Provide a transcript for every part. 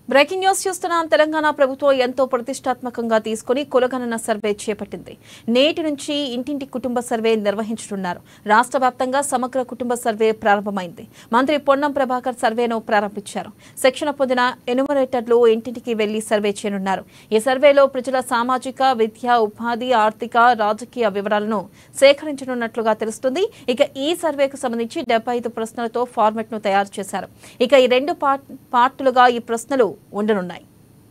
Breaking news చూస్తున్నాం. తెలంగాణ ప్రభుత్వం ఎంతో ప్రతిష్టాత్మకంగా తీసుకుని కులగణన సర్వే చేపట్టింది. నేటి నుంచి ఇంటింటి కుటుంబ సర్వే నిర్వహించనున్నారు. రాష్ట్ర వ్యాప్తంగా సమగ్ర కుటుంబ సర్వే ప్రారంభమైంది. మంత్రి పొన్నం ప్రభాకర్ సర్వేను ప్రారంభించారు. శిక్షణ పొందిన ఎన్యూమరేటర్లు ఇంటింటికి వెళ్లి సర్వే చేయనున్నారు. ఈ సర్వేలో ప్రజల సామాజిక, విద్యా, ఉపాధి, ఆర్థిక, రాజకీయ వివరాలను సేకరించనున్నట్లుగా తెలుస్తుంది. ఇక ఈ సర్వేకు సంబంధించి 75 ప్రశ్నలతో ఫార్మెట్ ను తయారు చేశారు. ఇక ఈ రెండు పార్టులుగా ఈ ప్రశ్నలు ఉండనున్నాయి.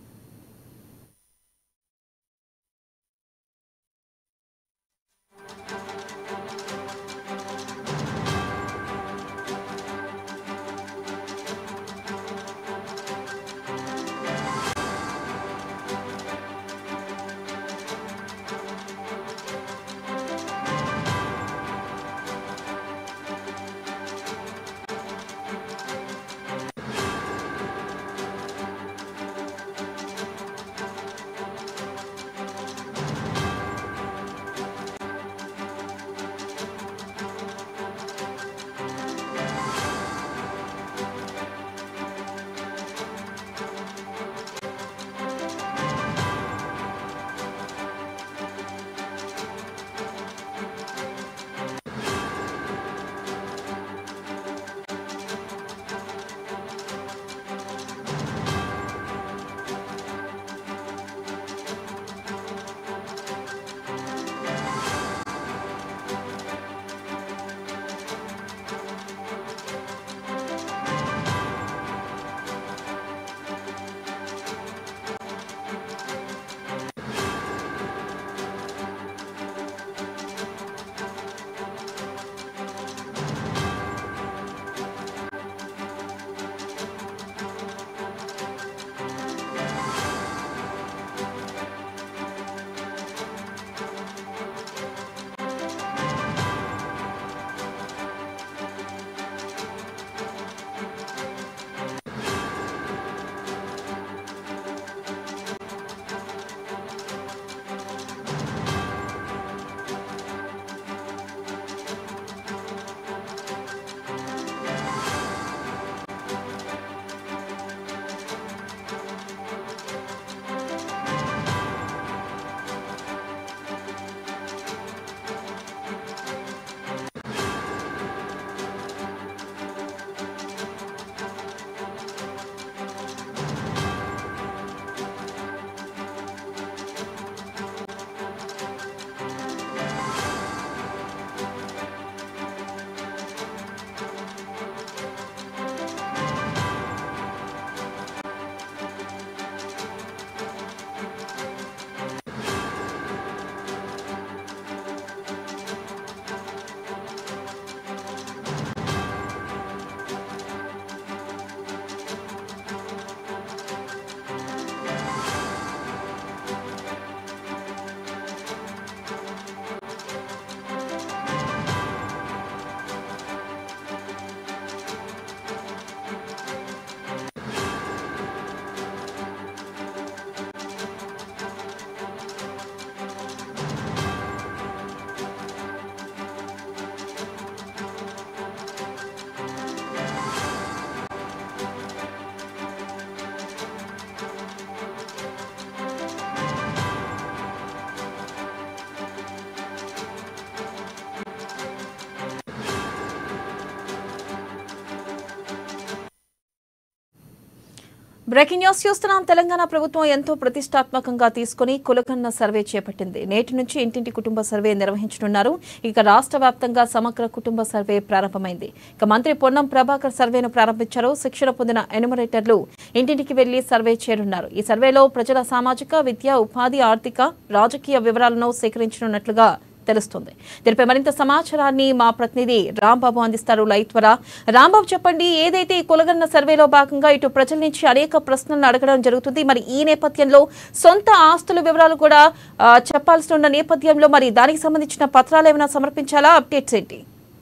బ్రేకింగ్ న్యూస్ చూస్తున్నాం. తెలంగాణ ప్రభుత్వం ఎంతో ప్రతిష్టాత్మకంగా తీసుకుని కులగణన సర్వే చేపట్టింది. నేటి నుంచి ఇంటింటి కుటుంబ సర్వే నిర్వహించనున్నారు. ఇక రాష్ట్ర వ్యాప్తంగా సమగ్ర కుటుంబ సర్వే ప్రారంభమైంది. ఇక మంత్రి పొన్నం ప్రభాకర్ సర్వేను ప్రారంభించారు. శిక్షణ పొందిన ఎన్యూమరేటర్లు ఇంటింటికి వెళ్లి సర్వే చేయనున్నారు. ఈ సర్వేలో ప్రజల సామాజిక, విద్యా, ఉపాధి, ఆర్థిక, రాజకీయ వివరాలను సేకరించనున్నట్లుగా తెలుస్తుంది. దీనిపై మరింత సమాచారాన్ని మా ప్రతినిధి రాంబాబు అందిస్తారు లైవ్ ద్వారా. రాంబాబు, చెప్పండి, ఏదైతే ఈ కులగణన సర్వేలో భాగంగా ఇటు ప్రజల నుంచి అనేక ప్రశ్నలను అడగడం జరుగుతుంది. మరి ఈ నేపథ్యంలో సొంత ఆస్తుల వివరాలు కూడా చెప్పాల్సి ఉన్న నేపథ్యంలో మరి దానికి సంబంధించిన పత్రాలు ఏమైనా సమర్పించాలా? అప్డేట్స్ ఏంటి?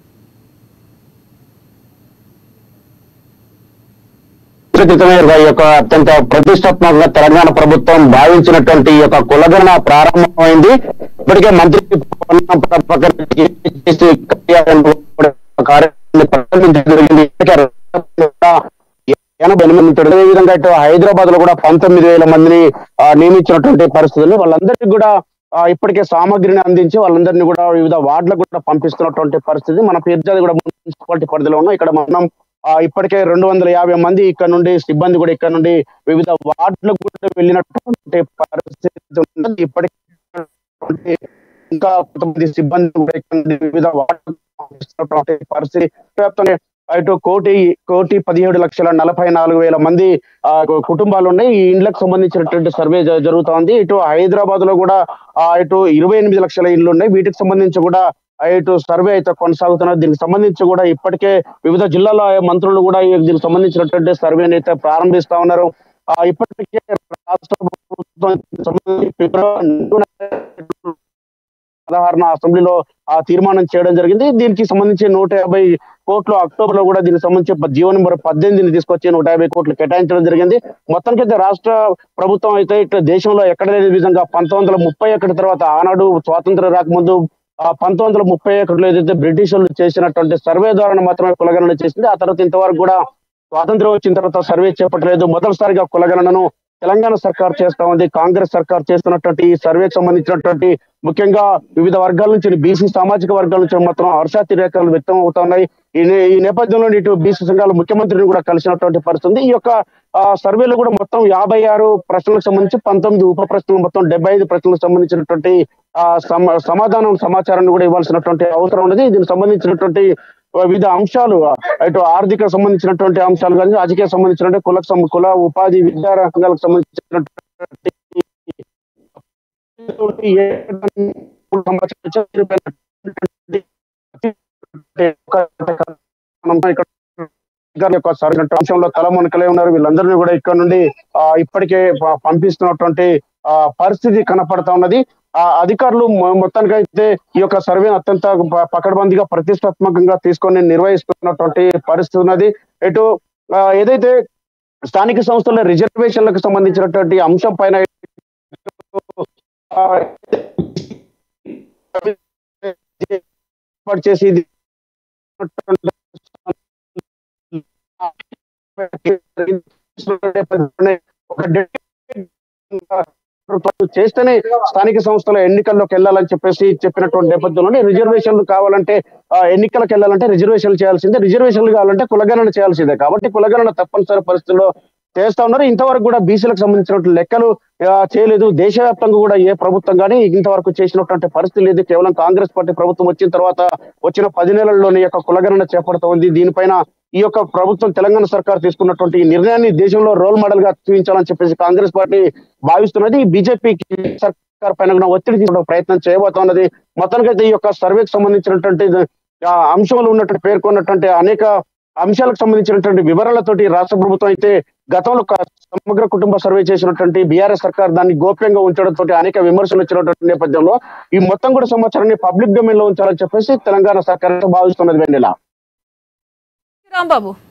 అత్యంత ప్రతిష్టాత్మకంగా తెలంగాణ ప్రభుత్వం భావించినటువంటి కులగణన ప్రారంభమైంది. ఇప్పటికే మంత్రి 88 మంది. అదే విధంగా ఇటు హైదరాబాద్ లో కూడా 19,000 మందిని నియమించినటువంటి పరిస్థితులు. వాళ్ళందరికీ కూడా ఇప్పటికే సామాగ్రిని అందించి వాళ్ళందరినీ కూడా వివిధ వార్డులకు కూడా పంపిస్తున్నటువంటి పరిస్థితి. మన ఫిర్యాదు కూడా మున్సిపాలిటీ పరిధిలో ఉన్నాం. ఇక్కడ మనం ఇప్పటికే 250 మంది ఇక్కడ నుండి సిబ్బంది కూడా ఇక్కడ నుండి వివిధ వార్డులకు కూడా వెళ్ళినటువంటి పరిస్థితి ఉన్నది. ఇప్పటికే ఇంకా కొంతమంది సిబ్బంది కూడా ఇక్కడ నుండి వివిధ వార్డులకు పంపిస్తున్నటువంటి పరిస్థితి. వ్యాప్తంగా ఇటు 1,17,44,000 మంది కుటుంబాలు ఉన్నాయి. ఈ ఇండ్లకు సంబంధించినటువంటి సర్వే జరుగుతా ఉంది. ఇటు హైదరాబాద్ లో కూడా ఇటు 28 లక్షల ఇండ్లు ఉన్నాయి. వీటికి సంబంధించి కూడా ఇటు సర్వే అయితే కొనసాగుతున్నది. దీనికి సంబంధించి కూడా ఇప్పటికే వివిధ జిల్లాల మంత్రులు కూడా దీనికి సంబంధించినటువంటి సర్వేని అయితే ప్రారంభిస్తా ఉన్నారు. ఇప్పటికే రాష్ట్ర ప్రభుత్వం అసెంబ్లీలో తీర్మానం చేయడం జరిగింది. దీనికి సంబంధించి 150 కోట్లు అక్టోబర్ లో కూడా దీనికి సంబంధించి జీవో నెంబర్ 18 తీసుకొచ్చి 150 కోట్లు కేటాయించడం జరిగింది. మొత్తానికైతే రాష్ట్ర ప్రభుత్వం అయితే ఇట్లా దేశంలో ఎక్కడ లేని విధంగా 1931 తర్వాత ఆనాడు స్వాతంత్రం రాకముందు 1931లో ఏదైతే బ్రిటిష్ వాళ్ళు చేసినటువంటి సర్వే ద్వారా మాత్రమే కులగణన చేసింది. ఆ తర్వాత ఇంతవరకు కూడా స్వాతంత్రం వచ్చిన తర్వాత సర్వే చేపట్టలేదు. మొదటిసారిగా కులగణనను తెలంగాణ సర్కార్ చేస్తా ఉంది. కాంగ్రెస్ సర్కార్ చేస్తున్నటువంటి ఈ సర్వేకి సంబంధించినటువంటి ముఖ్యంగా వివిధ వర్గాల నుంచి బీసీ సామాజిక వర్గాల నుంచి మాత్రం హర్షాతిరేకాలు వ్యక్తం అవుతున్నాయి. ఈ నేపథ్యంలో ఇటు బీసీ సంఘాల ముఖ్యమంత్రిని కూడా కలిసినటువంటి పరిస్థితి. ఈ యొక్క సర్వేలో కూడా మొత్తం 56 ప్రశ్నలకు సంబంధించి 19 ఉప ప్రశ్నలు, మొత్తం 75 ప్రశ్నలకు సంబంధించినటువంటి సమాచారాన్ని కూడా ఇవ్వాల్సినటువంటి అవసరం ఉన్నది. దీనికి సంబంధించినటువంటి వివిధ అంశాలు ఇటు ఆర్థిక సంబంధించినటువంటి అంశాలు కానీ, రాజకీయ సంబంధించినటువంటి కుల ఉపాధి విద్యా రంగాలకు సంబంధించినటువంటి అంశంలో తలమునకలే ఉన్నారు. వీళ్ళందరినీ కూడా ఇక్కడ నుండి ఇప్పటికే పంపిస్తున్నటువంటి పరిస్థితి కనపడతా ఉన్నది. అధికారులు మొత్తానికైతే ఈ యొక్క సర్వేను అత్యంత పకడ్బందీగా ప్రతిష్టాత్మకంగా తీసుకొని నిర్వహిస్తున్నటువంటి పరిస్థితి ఉన్నది. ఇటు ఏదైతే స్థానిక సంస్థల రిజర్వేషన్లకు సంబంధించినటువంటి అంశం పైన చేసి చేస్తేనే స్థానిక సంస్థల ఎన్నికల్లోకి వెళ్ళాలని చెప్పేసి చెప్పినటువంటి నేపథ్యంలోనే రిజర్వేషన్లు కావాలంటే ఎన్నికలకు వెళ్ళాలంటే రిజర్వేషన్లు చేయాల్సిందే, రిజర్వేషన్లు కావాలంటే కులగణన చేయాల్సిందే. కాబట్టి కులగణన తప్పనిసరి పరిస్థితుల్లో చేస్తా ఉన్నారు. ఇంతవరకు కూడా బీసీలకు సంబంధించినటువంటి లెక్కలు చేయలేదు. దేశవ్యాప్తంగా కూడా ఏ ప్రభుత్వం కానీ ఇంతవరకు చేసినటువంటి పరిస్థితి లేదు. కేవలం కాంగ్రెస్ పార్టీ ప్రభుత్వం వచ్చిన తర్వాత వచ్చిన 10 నెలల్లోనే యొక్క కులగణన చేపడుతోంది. దీనిపైన ఈ యొక్క ప్రభుత్వం తెలంగాణ సర్కార్ తీసుకున్నటువంటి ఈ నిర్ణయాన్ని దేశంలో రోల్ మోడల్ గా చూపించాలని చెప్పేసి కాంగ్రెస్ పార్టీ భావిస్తున్నది. బీజేపీ సర్కార్ పైన కూడా ఒత్తిడి తీసుకునే ప్రయత్నం చేయబోతున్నది. మొత్తానికైతే ఈ యొక్క సర్వేకి సంబంధించినటువంటి అంశంలో ఉన్నటువంటి పేర్కొన్నటువంటి అనేక అంశాలకు సంబంధించినటువంటి వివరాలతోటి రాష్ట్ర ప్రభుత్వం అయితే గతంలో సమగ్ర కుటుంబ సర్వే చేసినటువంటి బీఆర్ఎస్ సర్కార్ దాన్ని గోప్యంగా ఉంచడంతో అనేక విమర్శలు వచ్చినటువంటి నేపథ్యంలో ఈ మొత్తం కూడా సమాచారాన్ని పబ్లిక్ డొమైన్ లో ఉంచాలని చెప్పేసి తెలంగాణ సర్కార్ భావిస్తున్నది. వెన్నెల రాంబాబు.